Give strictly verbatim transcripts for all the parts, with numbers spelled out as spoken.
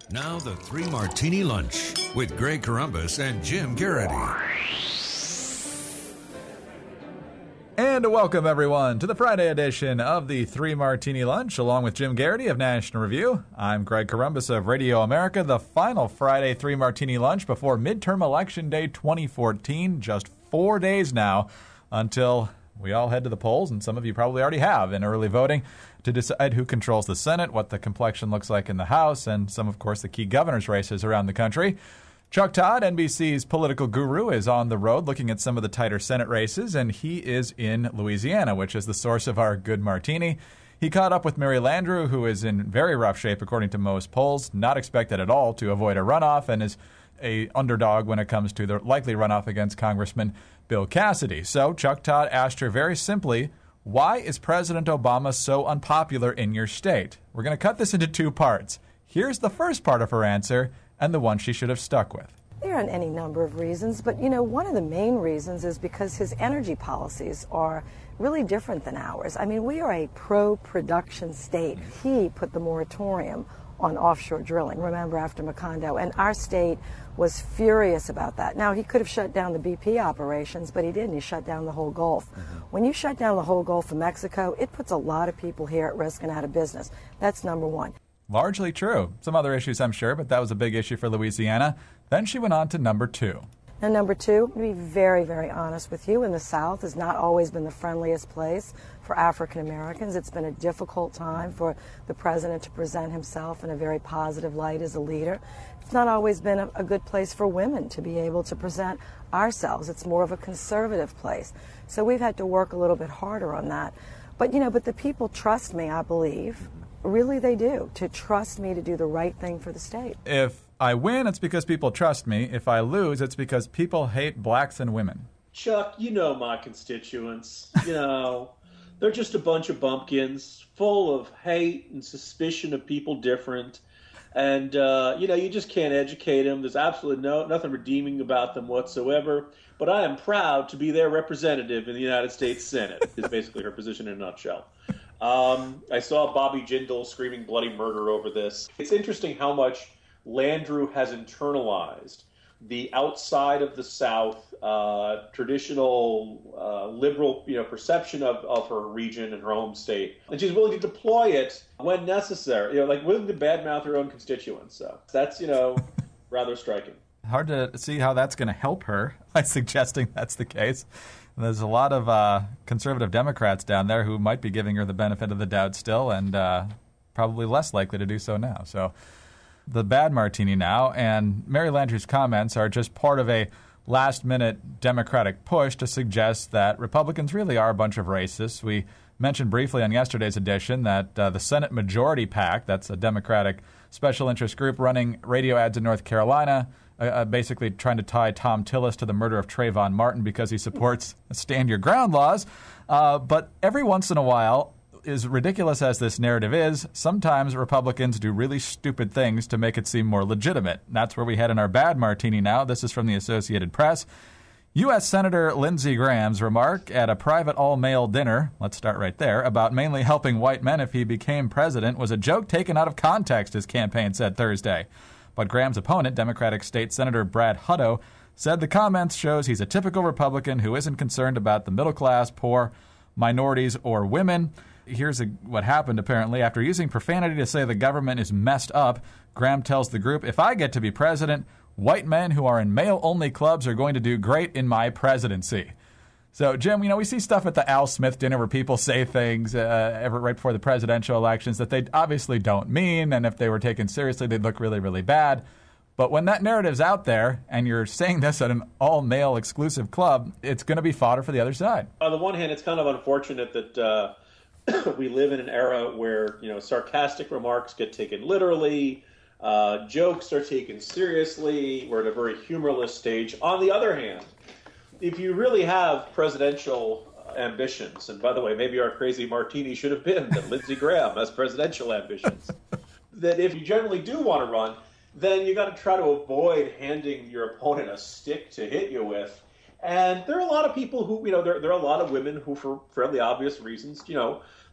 Now the Three Martini Lunch with Greg Corombos and Jim Geraghty. And welcome, everyone, to the Friday edition of the Three Martini Lunch, along with Jim Geraghty of National Review. I'm Greg Corombos of Radio America, the final Friday Three Martini Lunch before midterm election day twenty fourteen. Just four days now until we all head to the polls, and some of you probably already have in early voting, to decide who controls the Senate, what the complexion looks like in the House, and some, of course, the key governor's races around the country. Chuck Todd, N B C's political guru, is on the road looking at some of the tighter Senate races, and he is in Louisiana, which is the source of our good martini. He caught up with Mary Landrieu, who is in very rough shape according to most polls, not expected at all to avoid a runoff, and is a underdog when it comes to the likely runoff against Congressman Bill Cassidy. So Chuck Todd asked her very simply, why is President Obama so unpopular in your state? We're going to cut this into two parts. Here's the first part of her answer, and the one she should have stuck with. There are any number of reasons, but, you know, one of the main reasons is because his energy policies are really different than ours. I mean, we are a pro-production state. He put the moratorium on offshore drilling, remember, after Macondo, and our state was furious about that. Now, he could have shut down the B P operations, but he didn't. He shut down the whole Gulf. Mm-hmm. When you shut down the whole Gulf of Mexico, it puts a lot of people here at risk and out of business. That's number one. Largely true. Some other issues, I'm sure, but that was a big issue for Louisiana. Then she went on to number two. Now, number two, to be very, very honest with you, in the South has not always been the friendliest place for African Americans. It's been a difficult time for the president to present himself in a very positive light as a leader. It's not always been a, a good place for women to be able to present ourselves. It's more of a conservative place. So we've had to work a little bit harder on that. But, you know, but the people trust me, I believe. Really, they do, to trust me to do the right thing for the state. If I win, it's because people trust me. If I lose, it's because people hate blacks and women. Chuck, you know my constituents. You know, they're just a bunch of bumpkins full of hate and suspicion of people different. And, uh, you know, you just can't educate them. There's absolutely no nothing redeeming about them whatsoever. But I am proud to be their representative in the United States Senate, is basically her position in a nutshell. Um, I saw Bobby Jindal screaming bloody murder over this. It's interesting how much Landrieu has internalized the outside of the South uh, traditional uh, liberal, you know, perception of, of her region and her home state, and she's willing to deploy it when necessary. You know, like willing to badmouth her own constituents. So that's, you know, rather striking. Hard to see how that's going to help her by suggesting that's the case. There's a lot of uh, conservative Democrats down there who might be giving her the benefit of the doubt still, and uh, probably less likely to do so now. So the bad martini now, and Mary Landrieu's comments are just part of a last-minute Democratic push to suggest that Republicans really are a bunch of racists. We mentioned briefly on yesterday's edition that uh, the Senate Majority PAC, that's a Democratic special interest group running radio ads in North Carolina, Uh, basically trying to tie Tom Tillis to the murder of Trayvon Martin because he supports stand your ground laws. Uh, but every once in a while, as ridiculous as this narrative is, sometimes Republicans do really stupid things to make it seem more legitimate. That's where we head in our bad martini now. This is from the Associated Press. U S. Senator Lindsey Graham's remark at a private all-male dinner, let's start right there, about mainly helping white men if he became president was a joke taken out of context, his campaign said Thursday. But Graham's opponent, Democratic State Senator Brad Hutto, said the comments shows he's a typical Republican who isn't concerned about the middle class, poor, minorities, or women. Here's a, what happened, apparently. After using profanity to say the government is messed up, Graham tells the group, if I get to be president, white men who are in male-only clubs are going to do great in my presidency. So, Jim, you know, we see stuff at the Al Smith dinner where people say things uh, ever right before the presidential elections that they obviously don't mean, and if they were taken seriously, they'd look really, really bad. But when that narrative's out there and you're saying this at an all-male exclusive club, it's going to be fodder for the other side. On the one hand, it's kind of unfortunate that uh, we live in an era where, you know, sarcastic remarks get taken literally, uh, jokes are taken seriously. We're at a very humorless stage. On the other hand, if you really have presidential ambitions, and by the way, maybe our crazy martini should have been that Lindsey Graham has presidential ambitions, that if you generally do want to run, then you got to try to avoid handing your opponent a stick to hit you with. And there are a lot of people who, you know, there, there are a lot of women who, for fairly obvious reasons, you know,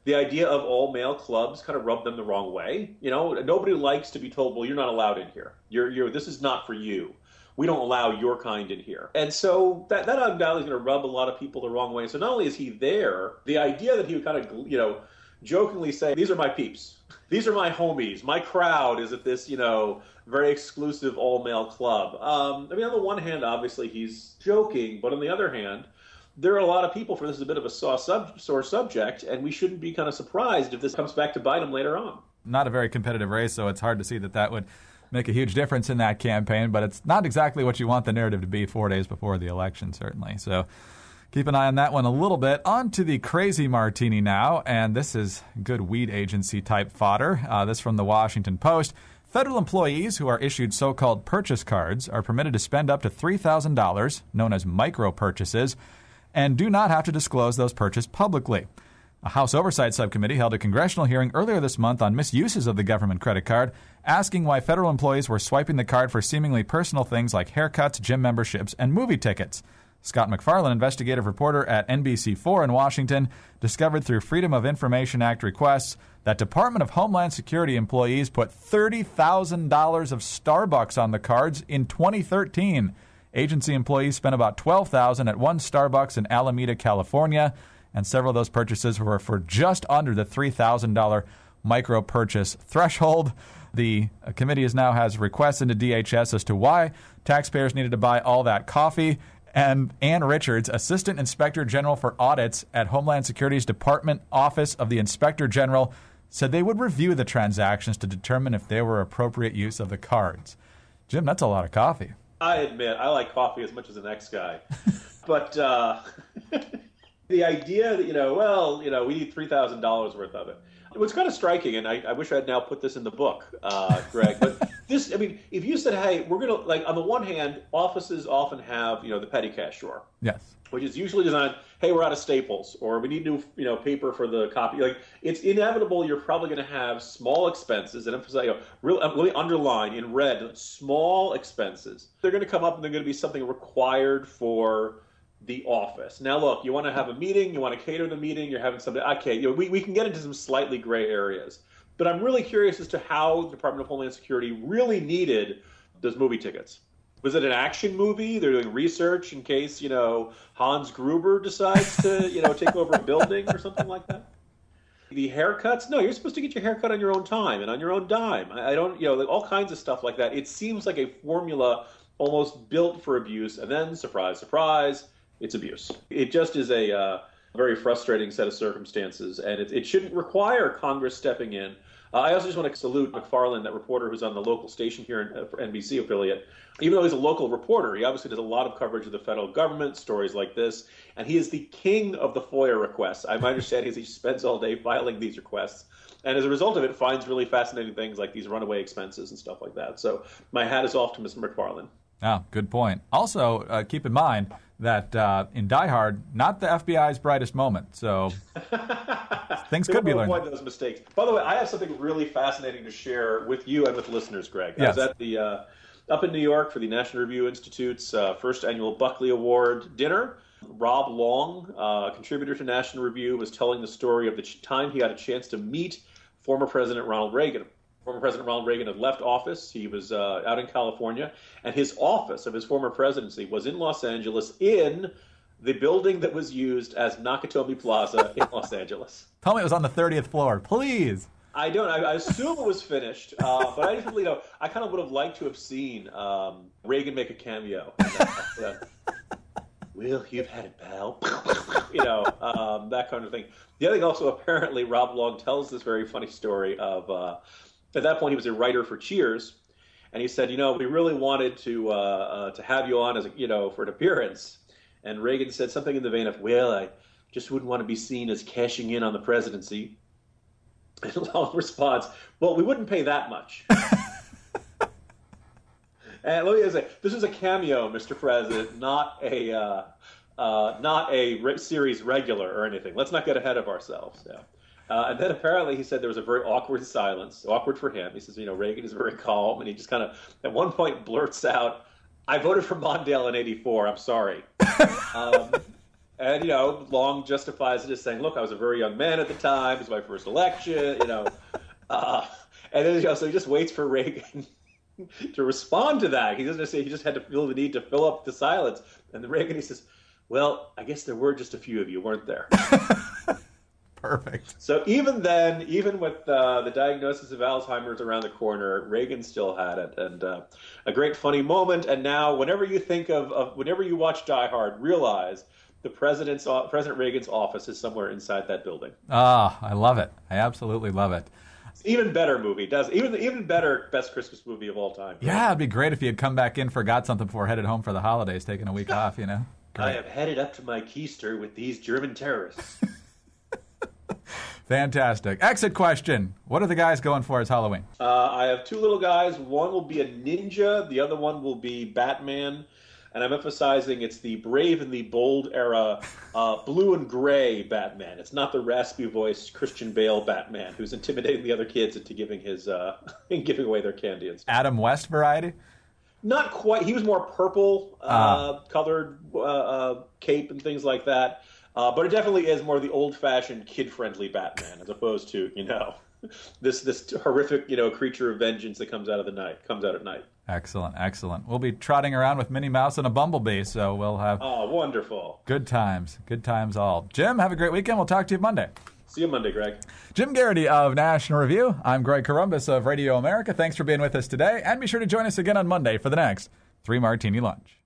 the idea of all-male clubs kind of rubbed them the wrong way. You know, nobody likes to be told, well, you're not allowed in here. You're, you're, this is not for you. We don't allow your kind in here. And so that, that undoubtedly is going to rub a lot of people the wrong way. So not only is he there, the idea that he would kind of, you know, jokingly say, these are my peeps. These are my homies. My crowd is at this, you know, very exclusive all-male club. Um, I mean, on the one hand, obviously he's joking, but on the other hand, there are a lot of people for this is a bit of a sore, sub, sore subject, and we shouldn't be kind of surprised if this comes back to bite him later on. Not a very competitive race, so it's hard to see that that would make a huge difference in that campaign, but it's not exactly what you want the narrative to be four days before the election, certainly. So keep an eye on that one a little bit. On to the crazy Martini now, and this is good weed agency-type fodder. Uh, this from the Washington Post. Federal employees who are issued so-called purchase cards are permitted to spend up to three thousand dollars, known as micro-purchases, and do not have to disclose those purchases publicly. A House Oversight Subcommittee held a congressional hearing earlier this month on misuses of the government credit card, asking why federal employees were swiping the card for seemingly personal things like haircuts, gym memberships, and movie tickets. Scott McFarlane, investigative reporter at N B C four in Washington, discovered through Freedom of Information Act requests that Department of Homeland Security employees put thirty thousand dollars of Starbucks on the cards in twenty thirteen. Agency employees spent about twelve thousand dollars at one Starbucks in Alameda, California, and several of those purchases were for just under the three thousand dollars micro-purchase threshold. The committee is now has requests into D H S as to why taxpayers needed to buy all that coffee. And Ann Richards, Assistant Inspector General for Audits at Homeland Security's Department Office of the Inspector General, said they would review the transactions to determine if they were appropriate use of the cards. Jim, that's a lot of coffee. I admit, I like coffee as much as the next guy. But uh, the idea that, you know, well, you know, we need three thousand dollars worth of it. It was kind of striking, and I, I wish I had now put this in the book, uh, Greg. But this, I mean, if you said, hey, we're going to, like, on the one hand, offices often have, you know, the petty cash drawer. Yes. Which is usually designed, hey, we're out of staples, or we need new, you know, paper for the copy. Like, it's inevitable you're probably going to have small expenses, and emphasize, you know, really, really underline in red, small expenses. They're going to come up, and they're going to be something required for the office. Now, look, you want to have a meeting, you want to cater the meeting, you're having something, okay, you know, we, we can get into some slightly gray areas. But I'm really curious as to how the Department of Homeland Security really needed those movie tickets. Was it an action movie? They're doing research in case, you know, Hans Gruber decides to, you know, take over a building or something like that? The haircuts? No, you're supposed to get your haircut on your own time and on your own dime. I, I don't, you know, all kinds of stuff like that. It seems like a formula almost built for abuse, and then, surprise, surprise, it's abuse. It just is a uh, very frustrating set of circumstances, and it, it shouldn't require Congress stepping in. Uh, I also just want to salute McFarlane, that reporter who's on the local station here in uh, N B C affiliate. Even though he's a local reporter, he obviously does a lot of coverage of the federal government, stories like this, and he is the king of the FOIA requests. My understanding is he spends all day filing these requests, and as a result of it, finds really fascinating things like these runaway expenses and stuff like that. So my hat is off to Mister McFarlane. Oh, good point. Also, uh, keep in mind that uh, in Die Hard, not the F B I's brightest moment. So things could be learned. Avoid those mistakes. By the way, I have something really fascinating to share with you and with listeners, Greg. Yes. I was at the uh, up in New York for the National Review Institute's uh, first annual Buckley Award dinner. Rob Long, uh, contributor to National Review, was telling the story of the time he got a chance to meet former President Ronald Reagan. Former President Ronald Reagan had left office. He was uh, out in California, and his office of his former presidency was in Los Angeles, in the building that was used as Nakatomi Plaza in Los Angeles. Tell me it was on the thirtieth floor, please. I don't. I, I assume it was finished, uh, but I just, you know, I kind of would have liked to have seen um, Reagan make a cameo. Yeah. Well, you've had it, pal. You know, um, that kind of thing. The other thing also, apparently, Rob Long tells this very funny story of. Uh, At that point, he was a writer for Cheers, and he said, you know, we really wanted to uh, uh, to have you on as a, you know, for an appearance. And Reagan said something in the vein of, well, I just wouldn't want to be seen as cashing in on the presidency. And Long responds, well, we wouldn't pay that much. And let me say, this is a cameo, Mister President, not a uh, uh, not a re- series regular or anything. Let's not get ahead of ourselves. Yeah. Uh, and then apparently he said there was a very awkward silence, awkward for him. He says, you know, Reagan is very calm, and he just kind of, at one point, blurts out, I voted for Mondale in eighty-four, I'm sorry. um, And, you know, Long justifies it as saying, look, I was a very young man at the time. It was my first election, you know. Uh, and then, you know, so he just waits for Reagan to respond to that. He doesn't say he just had to feel the need to fill up the silence. And then Reagan, he says, well, I guess there were just a few of you, weren't there? Perfect. So even then, even with uh, the diagnosis of Alzheimer's around the corner, Reagan still had it. And uh, a great funny moment. And now whenever you think of, of whenever you watch Die Hard, realize the president's President Reagan's office is somewhere inside that building. Ah, oh, I love it. I absolutely love it. Even better movie, does even even better best Christmas movie of all time. Yeah, it'd be great if you had come back in, forgot something before headed home for the holidays, taking a week off, you know. Great. I have headed up to my keister with these German terrorists. Fantastic. Exit question. What are the guys going for as Halloween? Uh, I have two little guys. One will be a ninja. The other one will be Batman. And I'm emphasizing it's the brave and the bold era uh, blue and gray Batman. It's not the raspy-voiced Christian Bale Batman who's intimidating the other kids into giving his uh, giving away their candy and stuff. Adam West variety? Not quite. He was more purple uh, uh. colored uh, uh, cape and things like that. Uh, but it definitely is more the old-fashioned, kid-friendly Batman, as opposed to, you know, this this horrific, you know, creature of vengeance that comes out of the night, comes out at night. Excellent, excellent. We'll be trotting around with Minnie Mouse and a bumblebee, so we'll have oh, wonderful, good times, good times all. Jim, have a great weekend. We'll talk to you Monday. See you Monday, Greg. Jim Geraghty of National Review. I'm Greg Corombos of Radio America. Thanks for being with us today, and be sure to join us again on Monday for the next Three Martini Lunch.